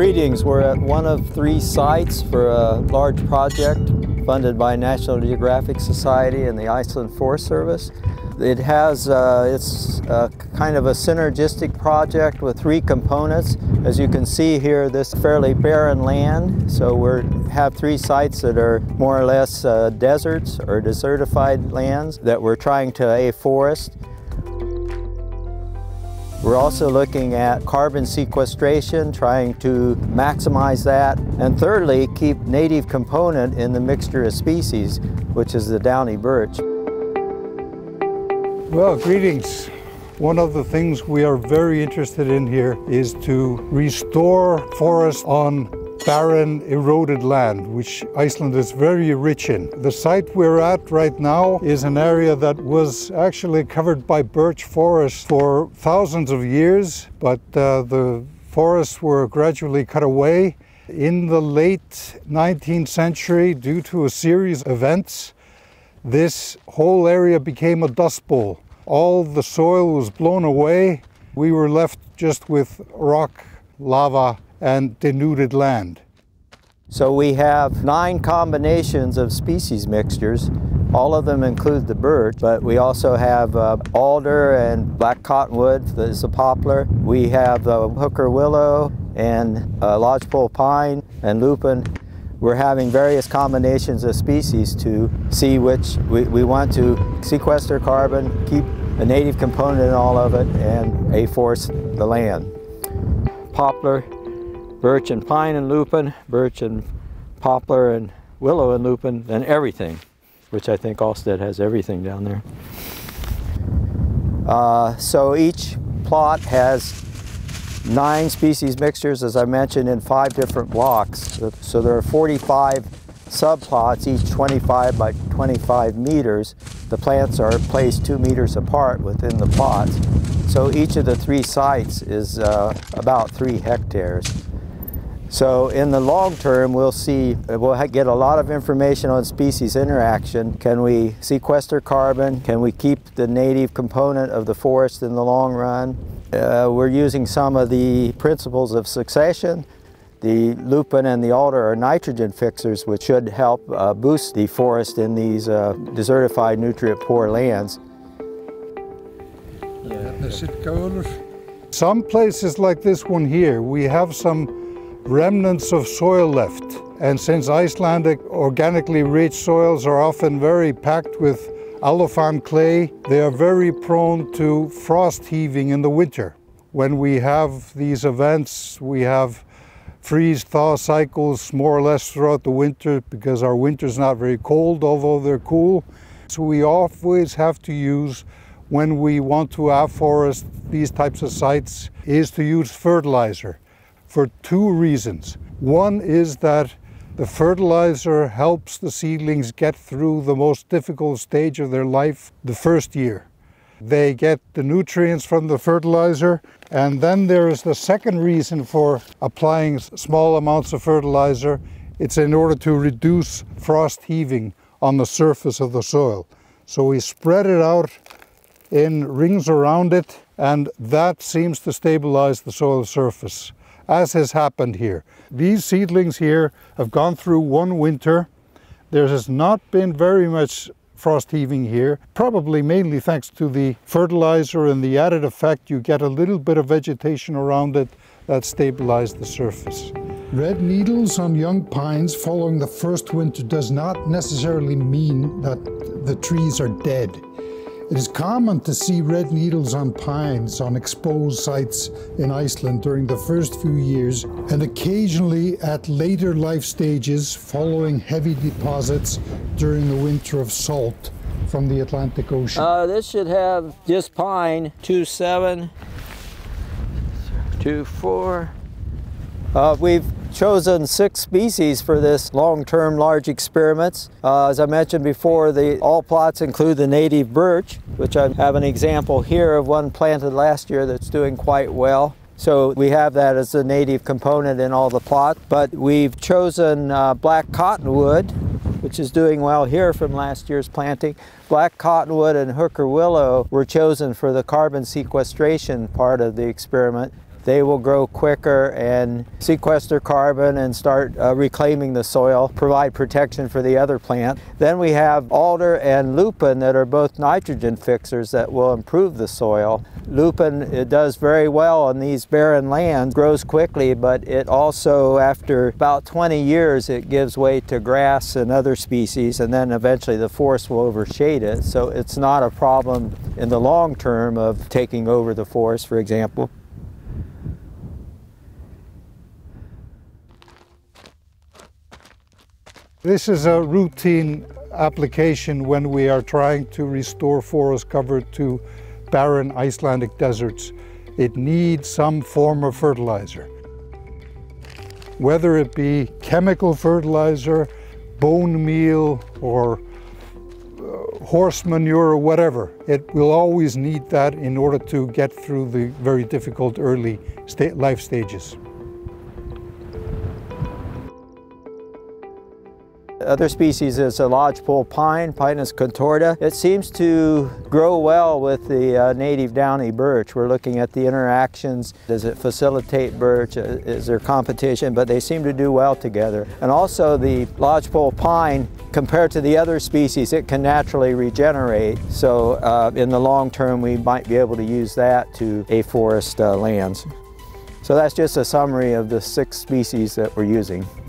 Greetings. We're at one of 3 sites for a large project funded by National Geographic Society and the Iceland Forest Service. It has, it's kind of a synergistic project with 3 components. As you can see here, this fairly barren land. So we have 3 sites that are more or less deserts or desertified lands that we're trying to afforest. We're also looking at carbon sequestration, trying to maximize that. And thirdly, keep native component in the mixture of species, which is the downy birch. Well, greetings. One of the things we are very interested in here is to restore forest on barren, eroded land, which Iceland is very rich in. The site we're at right now is an area that was actually covered by birch forest for thousands of years, but the forests were gradually cut away. In the late 19th century, due to a series of events, this whole area became a dust bowl. All the soil was blown away. We were left just with rock, lava, and denuded land. So we have 9 combinations of species mixtures. All of them include the birch, but we also have alder and black cottonwood, that is a poplar. We have hooker willow and lodgepole pine and lupin. We're having various combinations of species to see which we want to sequester carbon, keep a native component in all of it, and afforest the land. Poplar, birch and pine and lupin, birch and poplar and willow and lupin, and everything, which I think Alstead has everything down there. So each plot has 9 species mixtures, as I mentioned, in 5 different blocks. So there are 45 subplots, each 25 by 25 meters. The plants are placed 2 meters apart within the plots. So each of the 3 sites is about 3 hectares. So in the long term, we'll get a lot of information on species interaction. Can we sequester carbon? Can we keep the native component of the forest in the long run? We're using some of the principles of succession. The lupin and the alder are nitrogen fixers, which should help boost the forest in these desertified, nutrient-poor lands. Some places like this one here, we have some remnants of soil left. And since Icelandic organically rich soils are often very packed with allophane clay, they are very prone to frost heaving in the winter. When we have these events, we have freeze-thaw cycles more or less throughout the winter because our winter's not very cold, although they're cool. So we always have to use, when we want to afforest these types of sites, is to use fertilizer for 2 reasons. One is that the fertilizer helps the seedlings get through the most difficult stage of their life, the first year. They get the nutrients from the fertilizer, and then there is the second reason for applying small amounts of fertilizer. It's in order to reduce frost heaving on the surface of the soil. So we spread it out in rings around it, and that seems to stabilize the soil surface, as has happened here. These seedlings here have gone through 1 winter. There has not been very much frost heaving here, probably mainly thanks to the fertilizer and the added effect. You get a little bit of vegetation around it that stabilizes the surface. Red needles on young pines following the first winter does not necessarily mean that the trees are dead. It is common to see red needles on pines on exposed sites in Iceland during the first few years, and occasionally at later life stages following heavy deposits during the winter of salt from the Atlantic Ocean. This should have just pine, 2.7, 2.4. We've chosen 6 species for this long-term large experiments. As I mentioned before, all plots include the native birch, which I have an example here of one planted last year that's doing quite well. So we have that as a native component in all the plots. But we've chosen black cottonwood, which is doing well here from last year's planting. Black cottonwood and hooker willow were chosen for the carbon sequestration part of the experiment. they will grow quicker and sequester carbon and start reclaiming the soil, provide protection for the other plant. Then we have alder and lupin that are both nitrogen fixers that will improve the soil. Lupin, it does very well on these barren lands, grows quickly, but it also, after about 20 years, it gives way to grass and other species, and then eventually the forest will overshade it. So it's not a problem in the long term of taking over the forest, for example. This is a routine application when we are trying to restore forest cover to barren Icelandic deserts. It needs some form of fertilizer. Whether it be chemical fertilizer, bone meal, or horse manure or whatever, it will always need that in order to get through the very difficult early life stages. Other species is a lodgepole pine, Pinus contorta. It seems to grow well with the native downy birch. We're looking at the interactions. Does it facilitate birch? Is there competition? But they seem to do well together. And also the lodgepole pine, compared to the other species, it can naturally regenerate. So in the long term, we might be able to use that to afforest lands. So that's just a summary of the 6 species that we're using.